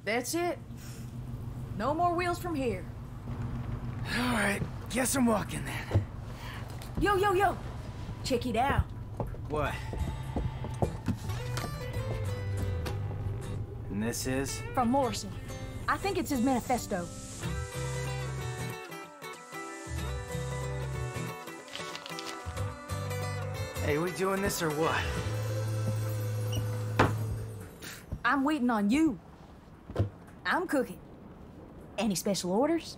That's it. No more wheels from here. Alright, guess I'm walking then. Yo, yo, yo! Check it out. What? And this is? From Morrison. I think it's his manifesto. Hey, we doing this or what? I'm waiting on you. I'm cooking. Any special orders?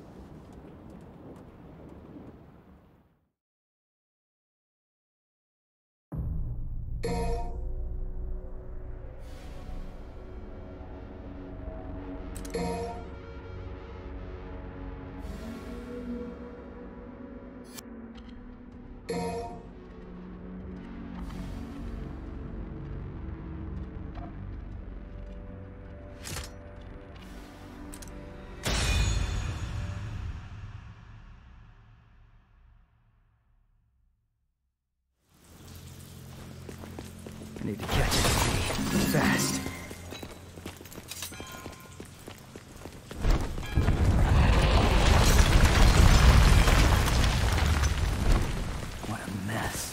I need to catch it fast. What a mess.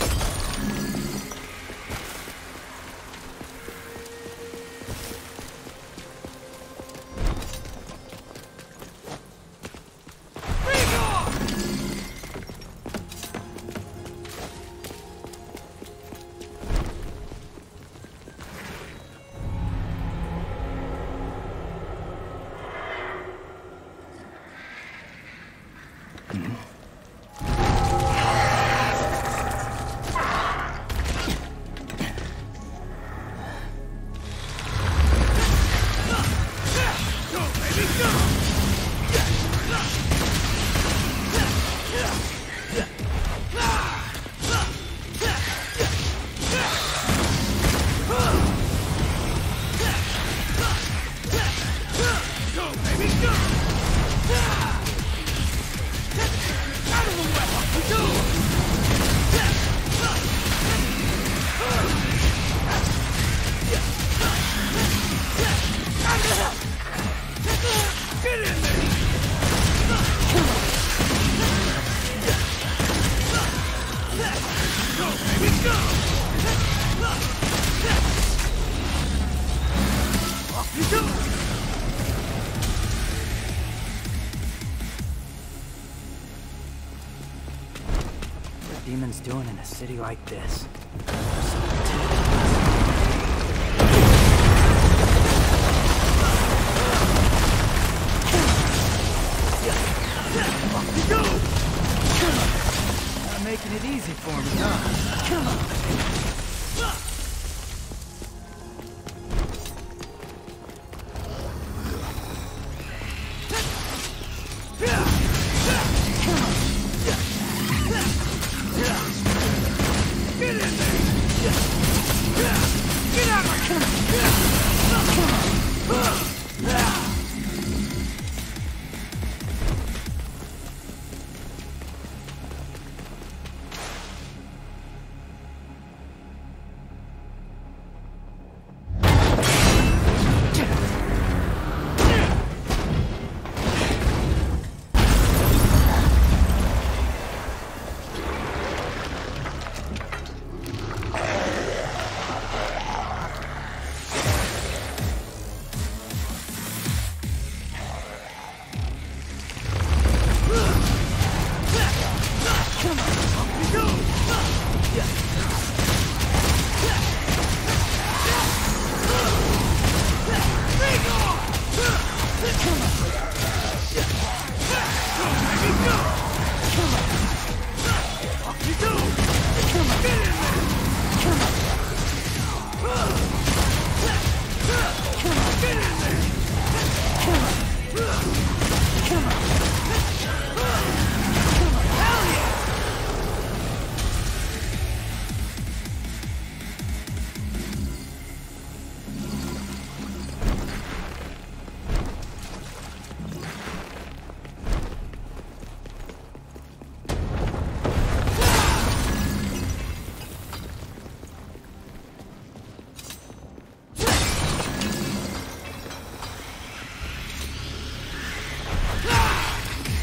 What are demons doing in a city like this? Not making it easy for me, huh? Come on.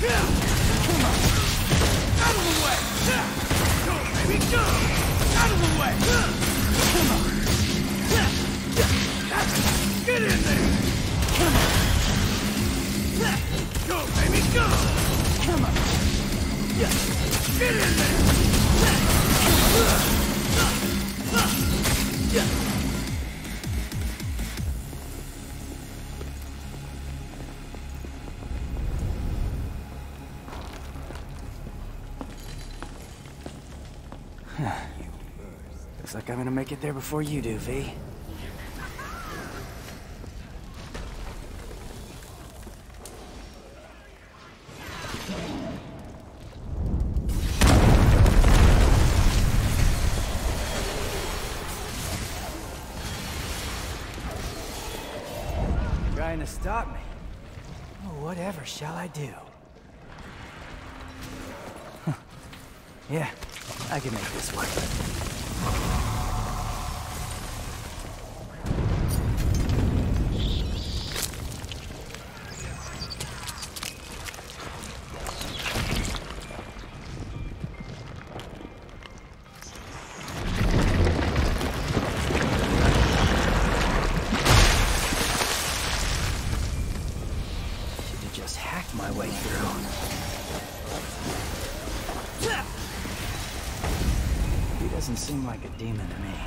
Come on. Out of the way! Go, baby, go! Out of the way! Come on. Get in there! Come on. Go, baby, go! Come on. Get in there! Looks like I'm gonna make it there before you do, V. Trying to stop me? Oh, whatever shall I do? Huh. Yeah, I can make this work. Just hacked my way through. He doesn't seem like a demon to me.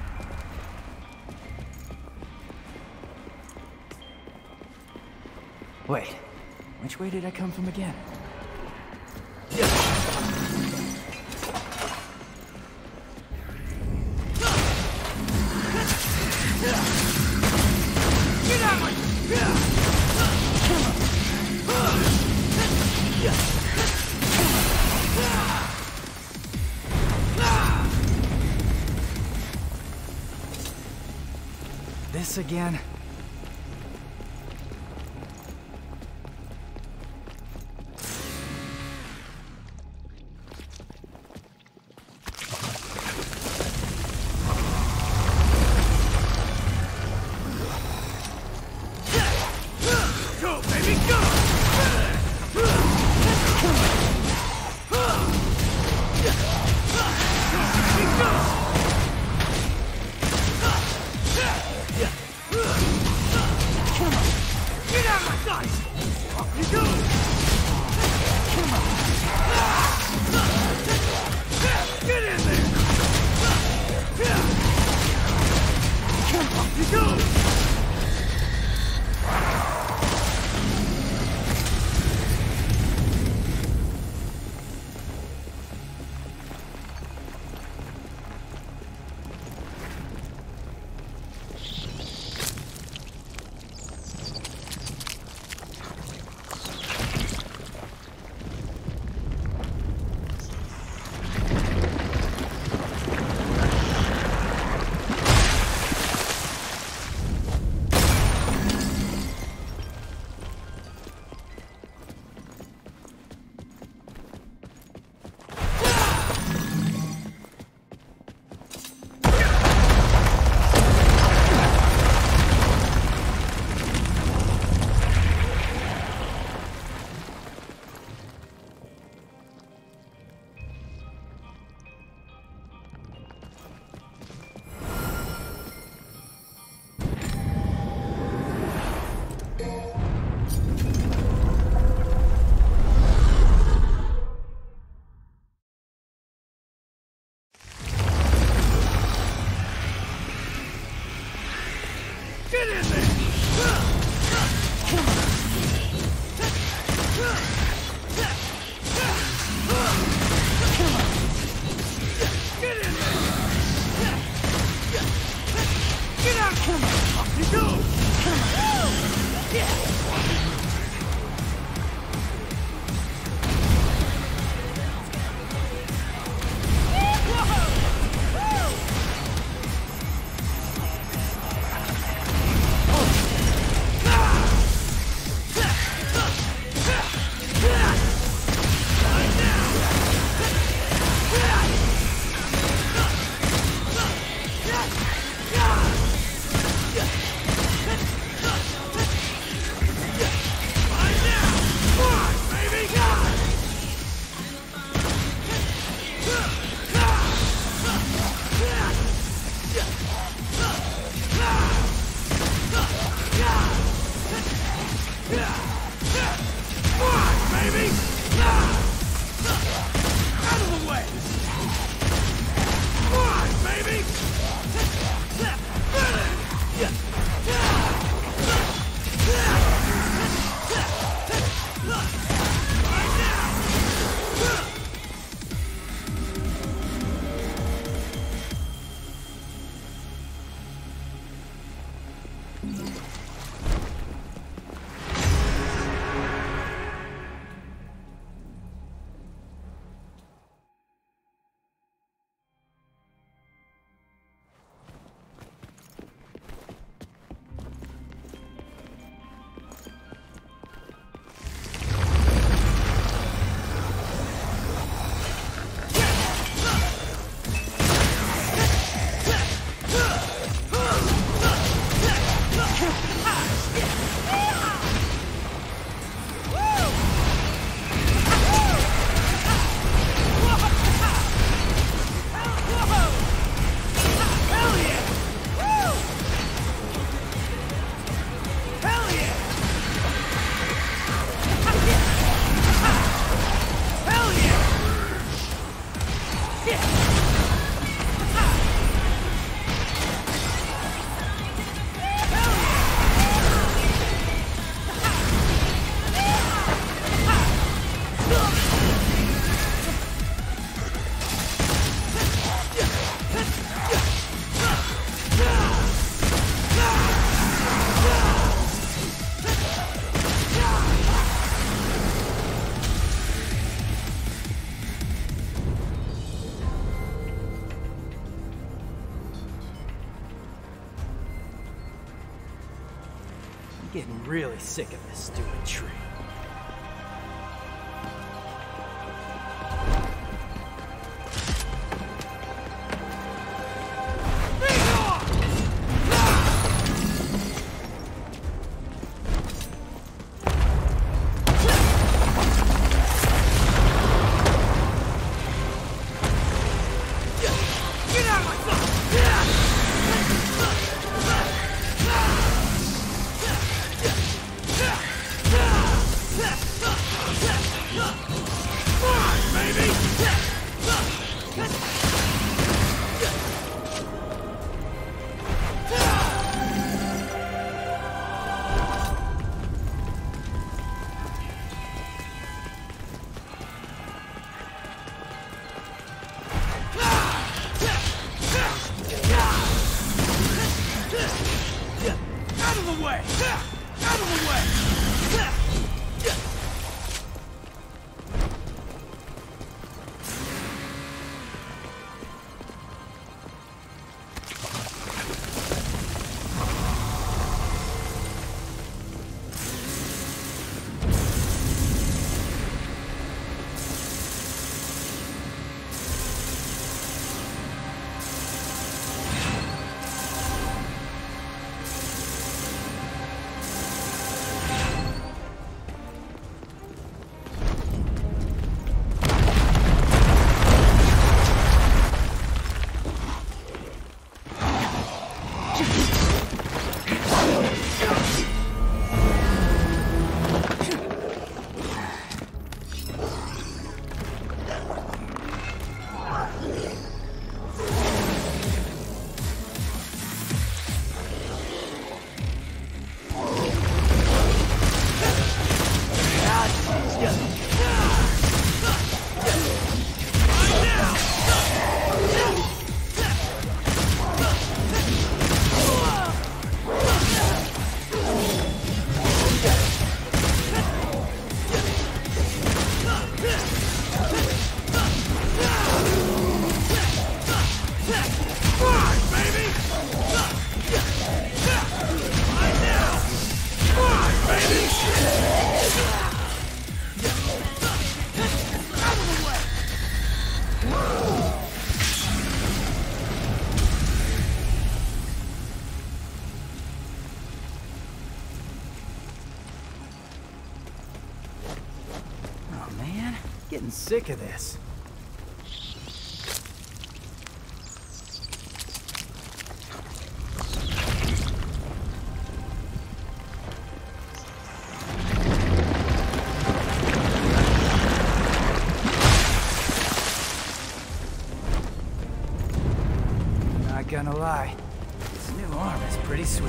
Wait, which way did I come from again? Get out of my... This again? Go, baby, go! Go, baby, go! Getting really sick of this stupid tree. Getting sick of this. Not gonna lie, this new arm is pretty sweet.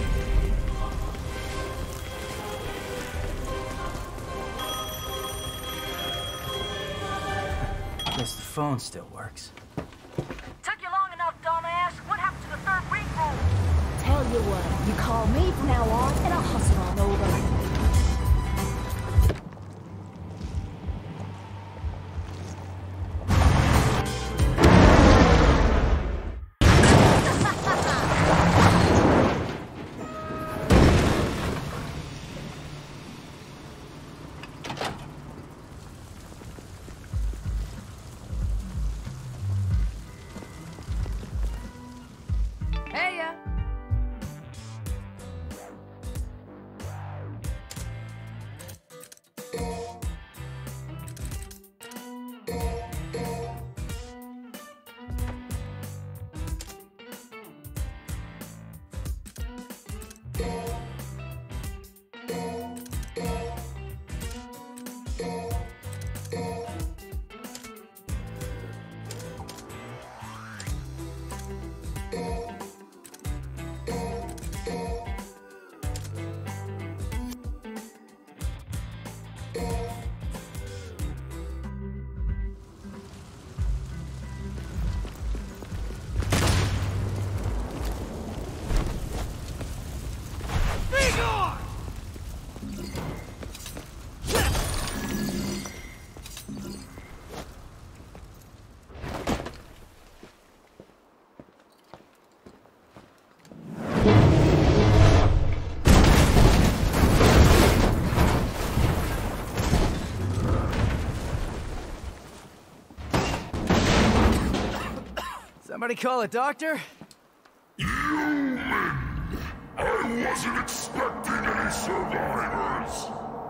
Guess the phone still works. Took you long enough, dumbass. What happened to the third ring roll? Tell you what, you call me from now on, and I'll hustle on over. Somebody call a doctor? I wasn't expecting any survivors!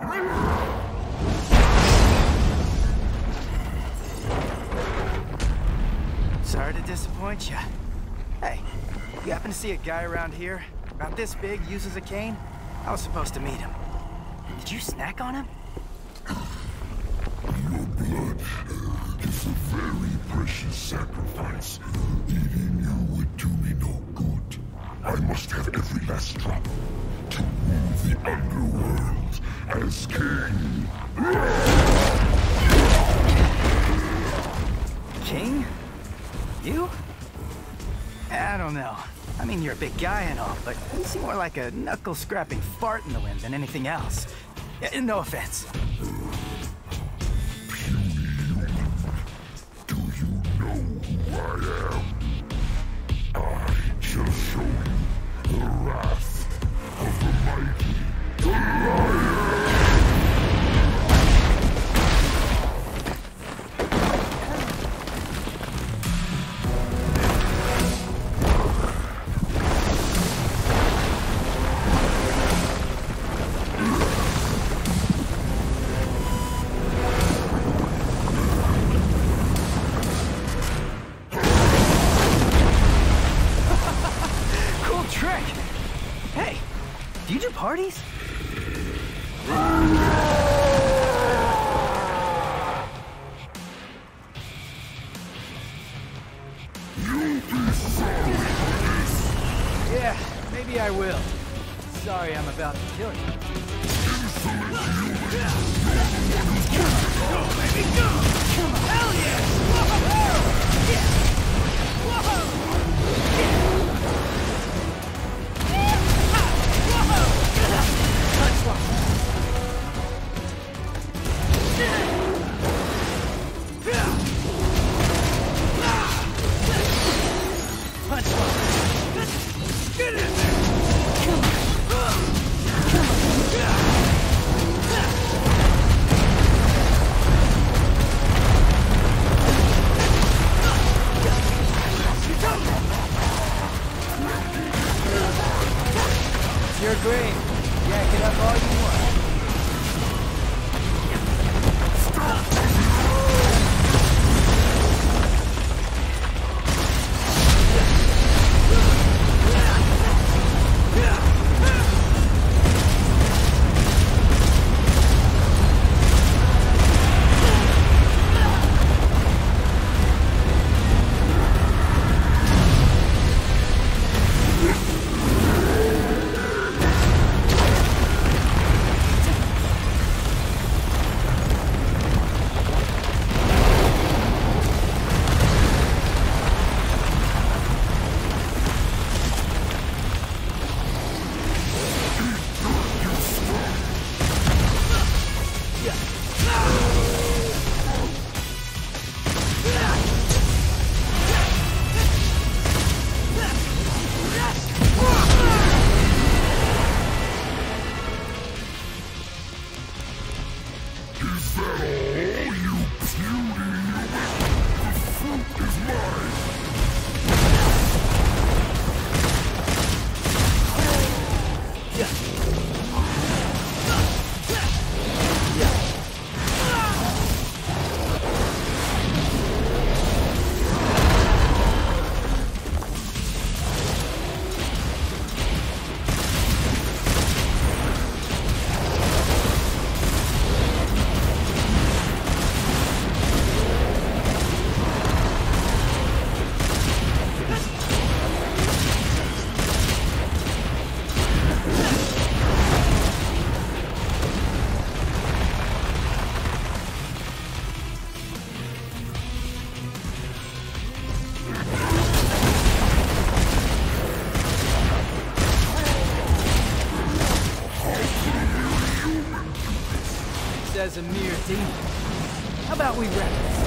Sorry to disappoint you. Hey, you happen to see a guy around here? About this big, uses a cane? I was supposed to meet him. Did you snack on him? Your blood is a very precious sacrifice. Eating you would do me no good. I must have every last drop to rule the underworld as king. King? You? I don't know. I mean, you're a big guy and all, but you seem more like a knuckle-scrapping fart in the wind than anything else. No offense. Do you know who I am? I shall show you the wrath of the mighty Goliath! Parties? Yeah, maybe I will. Sorry I'm about to kill you. Go, baby, go! Hell yeah! Whoa! Yeah! Whoa! Get in there! Come on! It's your grave. Yak it up all you want. As a mere demon. How about we wrap this?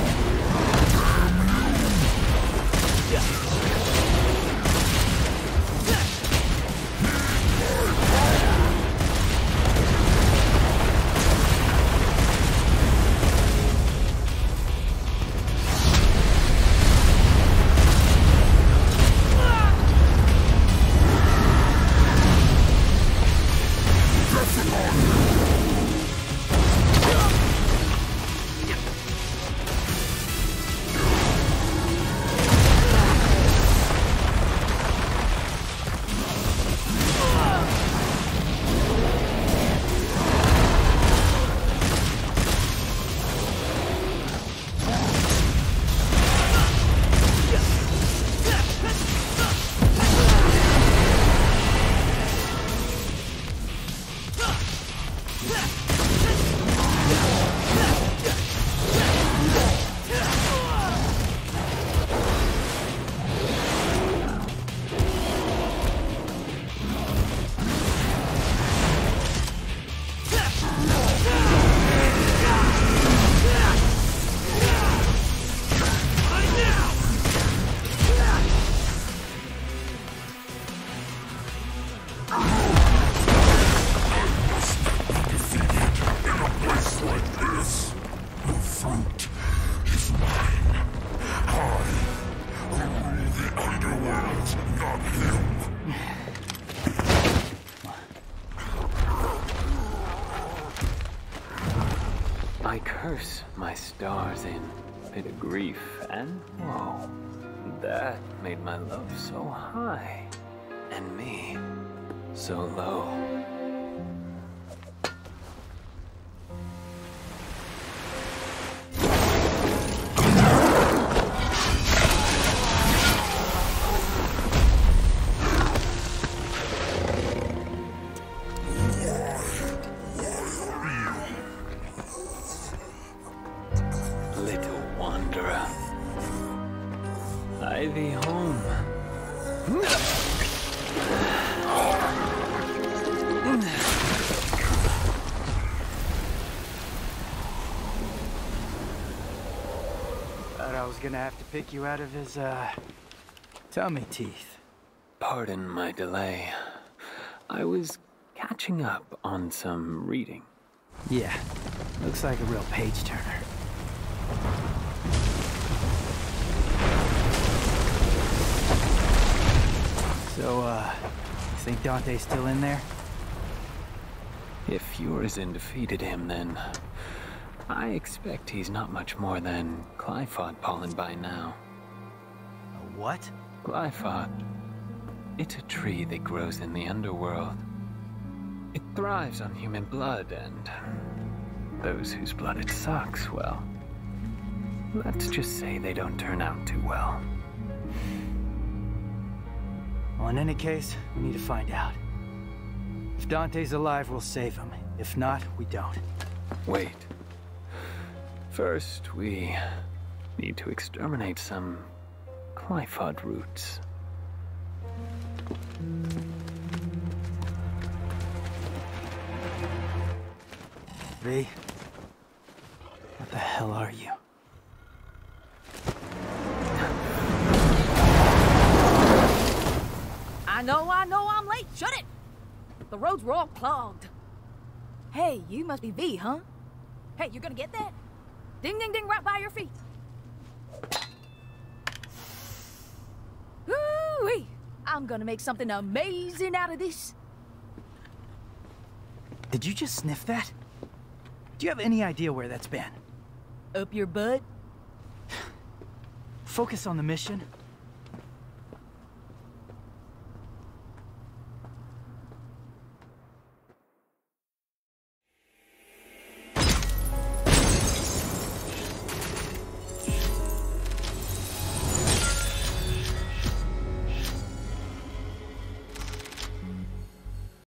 lives, my stars in bit of grief and woe. That made my love so high, and me so low. Little wanderer, I thee home. Thought I was gonna have to pick you out of his, tummy teeth. Pardon my delay. I was catching up on some reading. Yeah, looks like a real page-turner. So, you think Dante's still in there? If Urizen defeated him, then I expect he's not much more than Glyphod pollen by now. A what? Glyphod. It's a tree that grows in the underworld. It thrives on human blood, and those whose blood it sucks, well, let's just say they don't turn out too well. Well, in any case, we need to find out. If Dante's alive, we'll save him. If not, we don't. Wait. First, we need to exterminate some Glyphod roots. V, what the hell are you? I know, I'm late. Shut it! The roads were all clogged. Hey, you must be V, huh? Hey, you gonna get that? Ding, ding, ding, right by your feet. Ooh-wee! I'm gonna make something amazing out of this. Did you just sniff that? Do you have any idea where that's been? Up your butt? Focus on the mission.